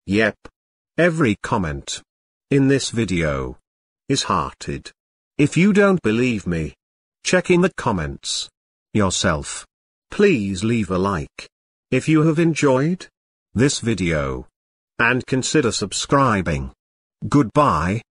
Yep. Every comment in this video is hearted. If you don't believe me, check in the comments yourself. Please leave a like if you have enjoyed this video, and consider subscribing. Goodbye.